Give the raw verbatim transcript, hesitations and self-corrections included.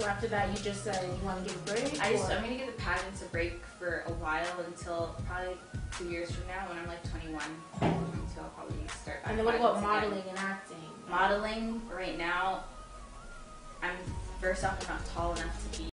So after that, you just said you want to give a break? I just, I'm going to give the pageants a break for a while until probably two years from now when I'm like twenty-one. Until I'll probably start. And then what about modeling again. and acting? Modeling, right now, I'm, first off, I'm not tall enough to be